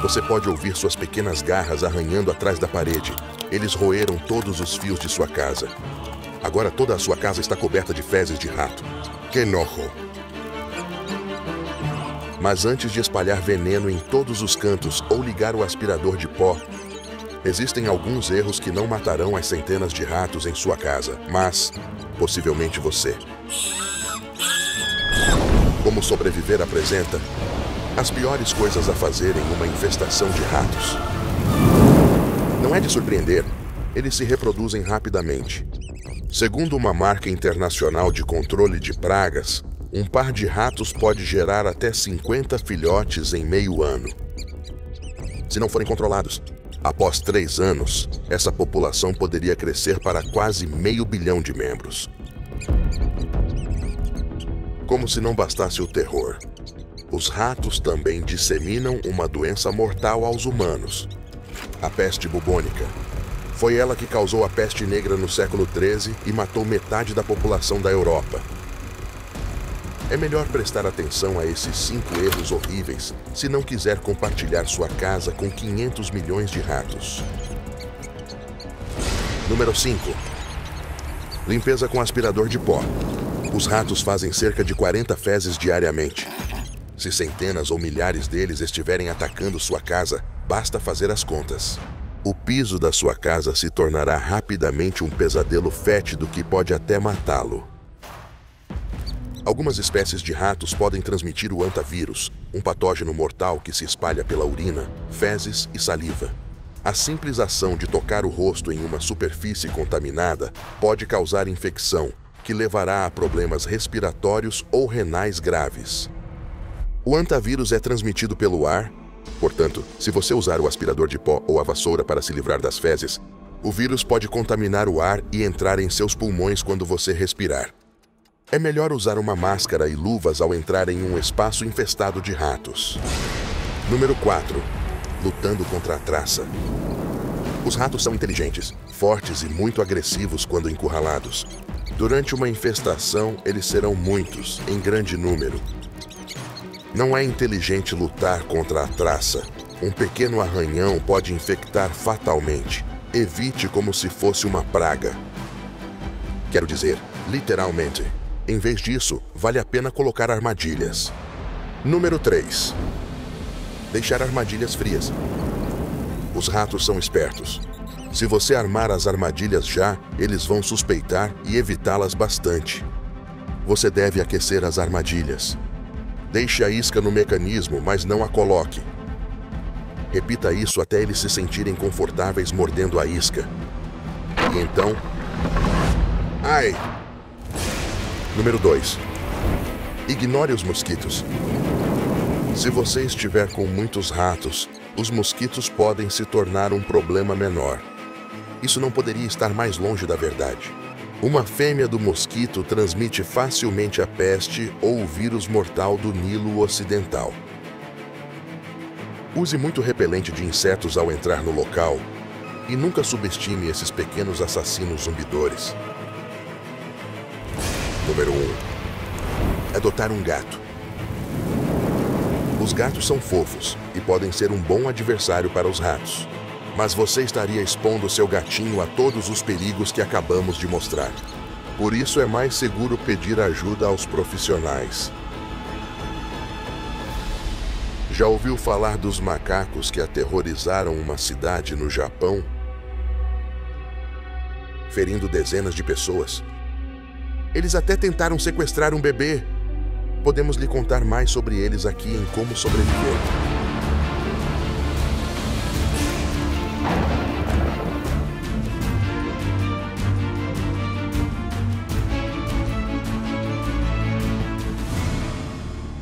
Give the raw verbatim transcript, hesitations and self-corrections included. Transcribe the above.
Você pode ouvir suas pequenas garras arranhando atrás da parede. Eles roeram todos os fios de sua casa. Agora toda a sua casa está coberta de fezes de rato. Que nojo! Mas antes de espalhar veneno em todos os cantos ou ligar o aspirador de pó, existem alguns erros que não matarão as centenas de ratos em sua casa, mas possivelmente você. Como sobreviver apresenta as piores coisas a fazer em uma infestação de ratos. Não é de surpreender, eles se reproduzem rapidamente. Segundo uma marca internacional de controle de pragas, um par de ratos pode gerar até cinquenta filhotes em meio ano. Se não forem controlados, após três anos, essa população poderia crescer para quase meio bilhão de membros. Como se não bastasse o terror, os ratos também disseminam uma doença mortal aos humanos: a peste bubônica. Foi ela que causou a peste negra no século treze e matou metade da população da Europa. É melhor prestar atenção a esses cinco erros horríveis se não quiser compartilhar sua casa com quinhentos milhões de ratos. Número cinco. Limpeza com aspirador de pó. Os ratos fazem cerca de quarenta fezes diariamente. Se centenas ou milhares deles estiverem atacando sua casa, basta fazer as contas. O piso da sua casa se tornará rapidamente um pesadelo fétido que pode até matá-lo. Algumas espécies de ratos podem transmitir o hantavírus, um patógeno mortal que se espalha pela urina, fezes e saliva. A simples ação de tocar o rosto em uma superfície contaminada pode causar infecção, que levará a problemas respiratórios ou renais graves. O hantavírus é transmitido pelo ar. Portanto, se você usar o aspirador de pó ou a vassoura para se livrar das fezes, o vírus pode contaminar o ar e entrar em seus pulmões quando você respirar. É melhor usar uma máscara e luvas ao entrar em um espaço infestado de ratos. Número quatro. Lutando contra a traça. Os ratos são inteligentes, fortes e muito agressivos quando encurralados. Durante uma infestação, eles serão muitos, em grande número. Não é inteligente lutar contra a traça. Um pequeno arranhão pode infectar fatalmente. Evite como se fosse uma praga. Quero dizer, literalmente. Em vez disso, vale a pena colocar armadilhas. Número três. Deixar armadilhas frias. Os ratos são espertos. Se você armar as armadilhas já, eles vão suspeitar e evitá-las bastante. Você deve aquecer as armadilhas. Deixe a isca no mecanismo, mas não a coloque. Repita isso até eles se sentirem confortáveis mordendo a isca. E então... Ai! Número dois. Ignore os mosquitos. Se você estiver com muitos ratos, os mosquitos podem se tornar um problema menor. Isso não poderia estar mais longe da verdade. Uma fêmea do mosquito transmite facilmente a peste ou o vírus mortal do Nilo Ocidental. Use muito repelente de insetos ao entrar no local e nunca subestime esses pequenos assassinos zumbidores. Número um. Adotar um gato. Os gatos são fofos e podem ser um bom adversário para os ratos. Mas você estaria expondo seu gatinho a todos os perigos que acabamos de mostrar. Por isso é mais seguro pedir ajuda aos profissionais. Já ouviu falar dos macacos que aterrorizaram uma cidade no Japão, ferindo dezenas de pessoas? Eles até tentaram sequestrar um bebê. Podemos lhe contar mais sobre eles aqui em Como Sobreviver.